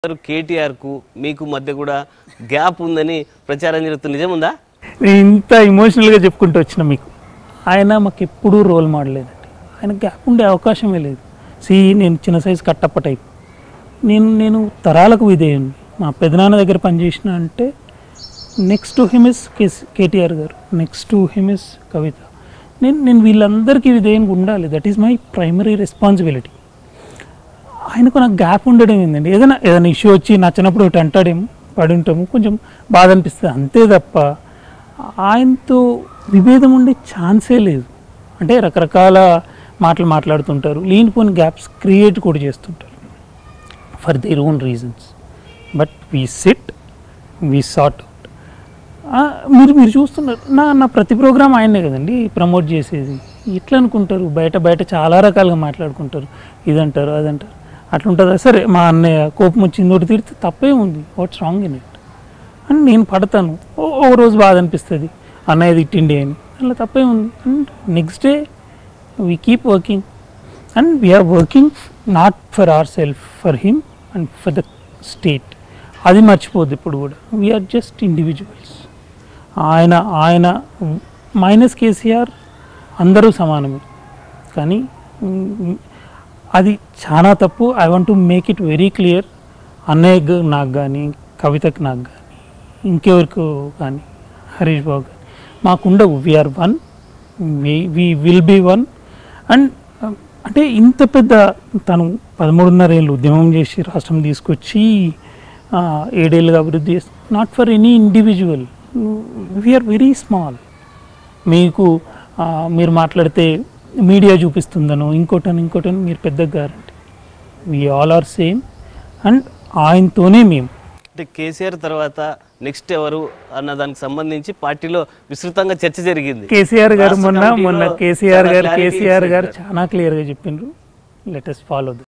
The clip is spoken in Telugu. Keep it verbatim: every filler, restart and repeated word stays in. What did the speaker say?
కేటీఆర్ కు మీకు మధ్య కూడా గ్యాప్ ఉందని ప్రచారం జరుగుతుంది, నిజం ఉందా? ఇంత ఎమోషనల్గా చెప్పుకుంటూ వచ్చిన మీకు ఆయన మాకు ఎప్పుడూ రోల్ మోడల్ లేదండి. ఆయన గ్యాప్ ఉండే అవకాశమే లేదు. సి నేను చిన్న సైజు కట్టప్ప టైప్, నేను నేను తరాలకు విధేయుని. మా పెదనాన్న దగ్గర పనిచేసిన అంటే next to him is KTR garu, next to him is Kavitha. నేను నేను వీళ్ళందరికీ విధేయంగా ఉండాలి. That is my primary responsibility. ఆయనకు నాకు గ్యాప్ ఉండడం ఏంటండి, ఏదైనా ఏదైనా ఇష్యూ వచ్చి నచ్చినప్పుడు ఒకటి అంటాడేమో, పడి ఉంటాము, కొంచెం బాధ అనిపిస్తుంది అంతే తప్ప ఆయనతో విభేదం ఉండే ఛాన్సే లేదు. అంటే రకరకాల మాటలు మాట్లాడుతుంటారు, లేనిపోని గ్యాప్స్ క్రియేట్ కూడా చేస్తుంటారు for their own reasons. But we sit we sort out. మీరు మీరు చూస్తున్నారు, నా నా ప్రతి ప్రోగ్రామ్ ఆయనే కదండి ప్రమోట్ చేసేది. ఇట్లా అనుకుంటారు, బయట బయట చాలా రకాలుగా మాట్లాడుకుంటారు, ఇదంటారు అదంటారు, అట్లుంటుందా? సరే మా అన్నయ్య కోపం వచ్చింది ఒకటి తిడితే తప్పే ఉంది, వాట్స్ రాంగ్ ఇన్ ఇట్ అని నేను పడతాను. ఓ రోజు బాధ అనిపిస్తుంది అన్నయ్య తిట్టిండి అని, అలా తప్పే ఉంది. And next day we keep working and we are working not for our self, for him and for the state. అది మర్చిపోద్దు ఇప్పుడు కూడా. We are just individuals. ఆయన ఆయన మైనస్ కేసీఆర్ అందరూ సమానమే, కానీ అది చాలా తప్పు. I want to make it very clear. అన్నయ్య నాకు కానీ, కవితకు నాకు కానీ, ఇంకెవరికి కానీ, హరీష్ బాబు కానీ మాకుండవు. We are one, we will be one. And అంటే ఇంత పెద్ద తను పదమూడున్నర ఏళ్ళు ఉద్యమం చేసి రాష్ట్రం తీసుకొచ్చి ఏడేళ్ళుగా అభివృద్ధి చేసి, not for any individual. We are very small. మీకు మీరు మాట్లాడితే మీడియా చూపిస్తుందనో ఇంకోటని ఇంకోటని మీరు పెద్దగా గారంటే we all are same. And ఆయనతోనే మేము. అంటే కేసీఆర్ తర్వాత నెక్స్ట్ ఎవరు అన్న దానికి సంబంధించి పార్టీలో విస్తృతంగా చర్చ జరిగింది. కేసీఆర్ గారు మొన్న మొన్న కేసీఆర్ గారు కేసీఆర్ గారు చాలా క్లియర్గా చెప్పిండ్రు. Let us follow.